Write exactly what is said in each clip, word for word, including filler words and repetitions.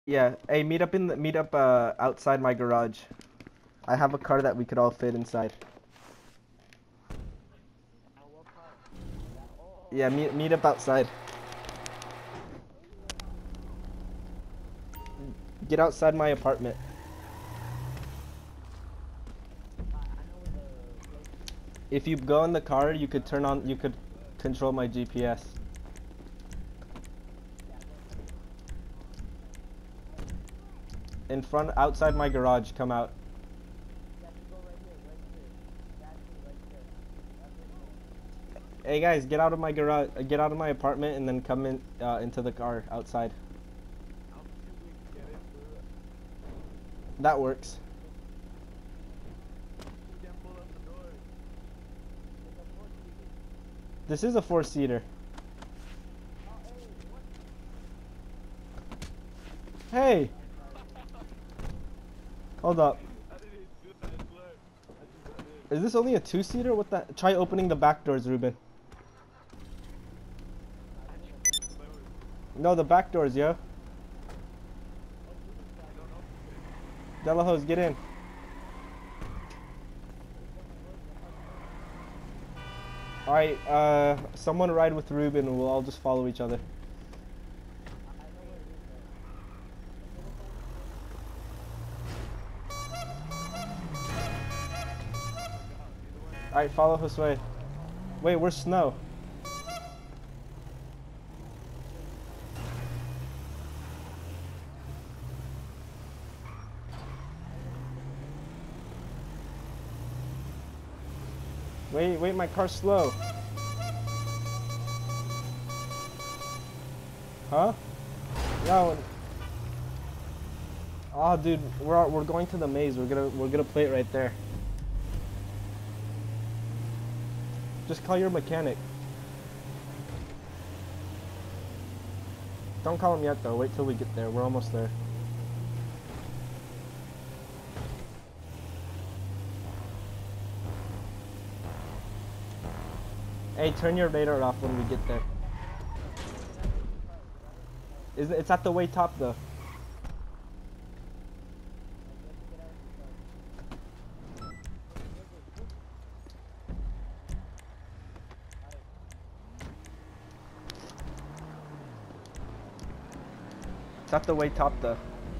Yeah. Hey, meet up in the meet up uh outside my garage. I have a car that we could all fit inside. Yeah, meet meet up outside. Get outside my apartment. If you go in the car, you could turn on, you could control my G P S. In front, outside my garage, come out. Hey guys, get out of my garage, get out of my apartment, and then come in uh, into the car outside. That works. This is a four-seater. Hey! Hold up. Is this only a two-seater? What the? Try opening the back doors, Ruben. No, the back doors, yo. Delahose, get in. Alright, uh, someone ride with Ruben and we'll all just follow each other. Alright, follow Josue. Wait, where's Snow? Wait, wait, my car's slow. Huh? No. Oh, dude, we're we're going to the maze. We're gonna we're gonna play it right there. Just call your mechanic. Don't call him yet though. Wait till we get there. We're almost there. Hey, turn your radar off when we get there. Is it's at the way top though. It's at the way top though.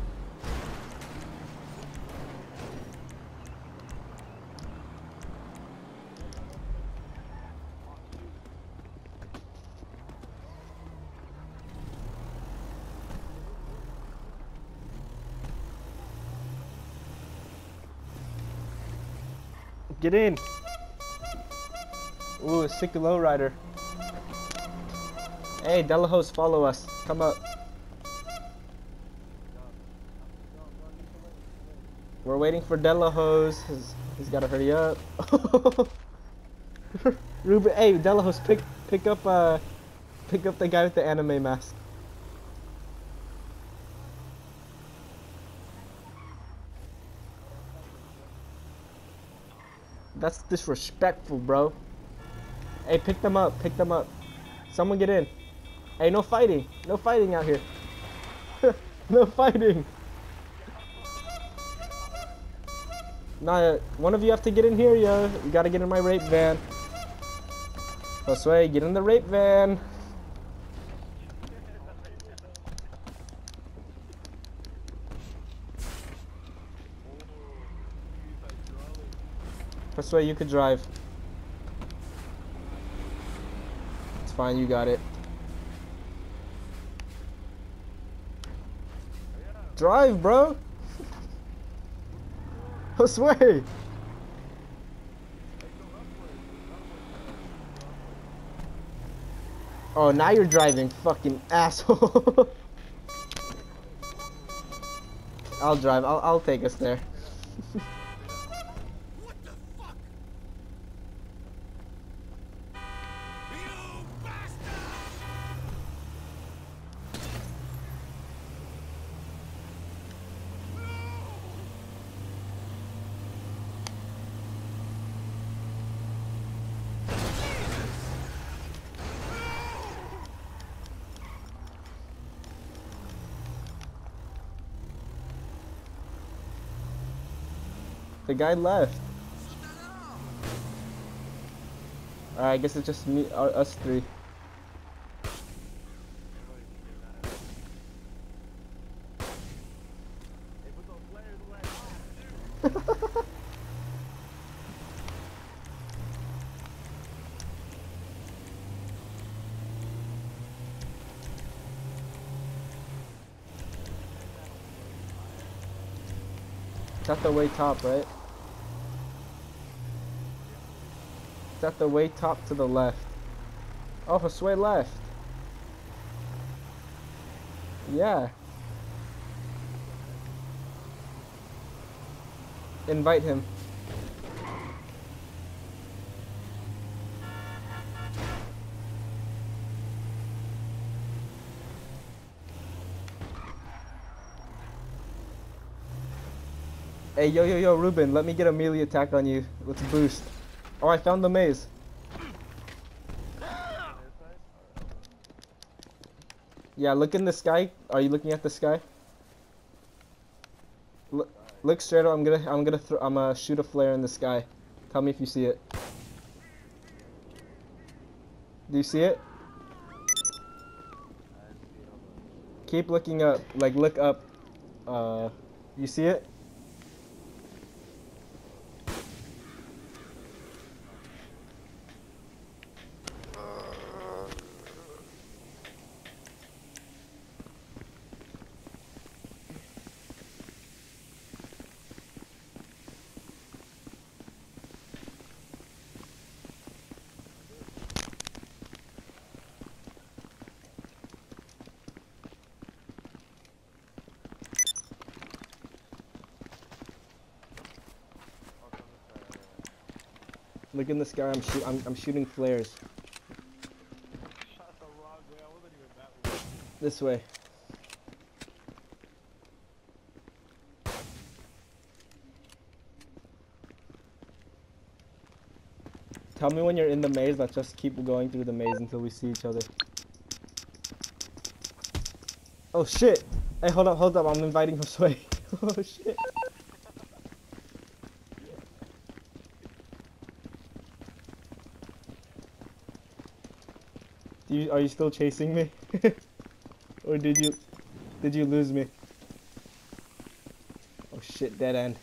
Get in. Ooh, a sick lowrider. Hey, Delahose, follow us. Come up. We're waiting for Delahose. He's, he's gotta hurry up. Ruben, hey, Delahose, pick pick up uh pick up the guy with the anime mask. That's disrespectful, bro. Hey, pick them up, pick them up. Someone get in. Hey, no fighting. No fighting out here. No fighting. Nah, one of you have to get in here, yo. You gotta get in my rape van. Josue, get in the rape van. Josue, you could drive. It's fine, you got it. Drive, bro. Josue. Oh, now you're driving, fucking asshole. I'll drive. I'll I'll take us there. The guy left. Alright, I guess it's just me, uh, us three. It's at the way top, right? It's at the way top to the left. Oh, Josue left. Yeah. Invite him. Hey, yo, yo, yo, Ruben, let me get a melee attack on you. Let's boost. Oh, I found the maze. Yeah, look in the sky. Are you looking at the sky? Look, look straight up. I'm gonna, I'm gonna, th I'm gonna shoot a flare in the sky. Tell me if you see it. Do you see it? Keep looking up. Like, look up. Uh, you see it? Look in the sky. I'm shoot. I'm, I'm shooting flares. Shot the wrong way. I wasn't even that way. This way. Tell me when you're in the maze. Let's just keep going through the maze until we see each other. Oh shit! Hey, hold up, hold up. I'm inviting Josue. Oh shit! Do you, are you still chasing me? Or did you did you lose me? Oh shit, dead end.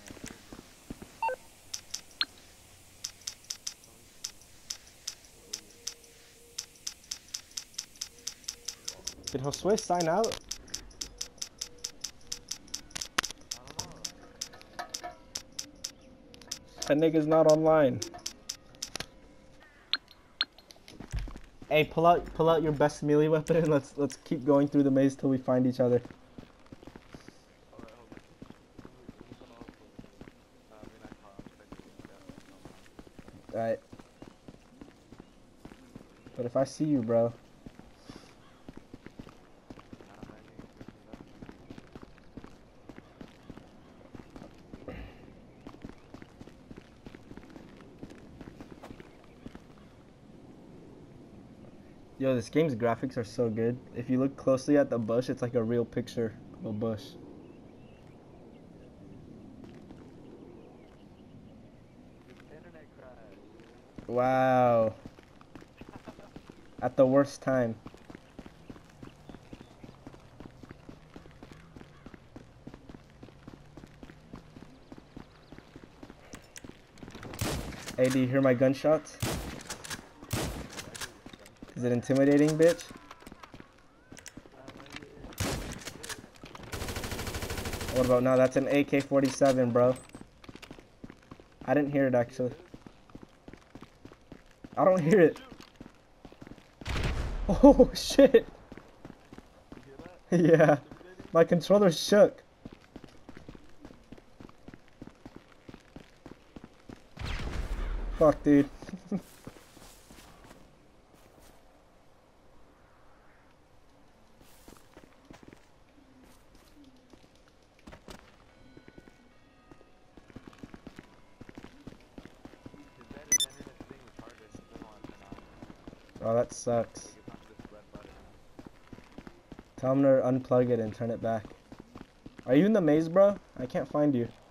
Did Josue sign out? That nigga's not online. Hey, pull out pull out your best melee weapon and let's let's keep going through the maze till we find each other. Alright. But if I see you, bro. Yo, this game's graphics are so good. If you look closely at the bush, it's like a real picture of a bush. Internet crash. Wow. At the worst time. Hey, do you hear my gunshots? Is it intimidating, bitch? What about now? That's an A K forty-seven, bro. I didn't hear it, actually. I don't hear it. Oh, shit. Yeah. My controller shook. Fuck, dude. Oh, that sucks. Tell him to unplug it and turn it back. Are you in the maze, bro? I can't find you.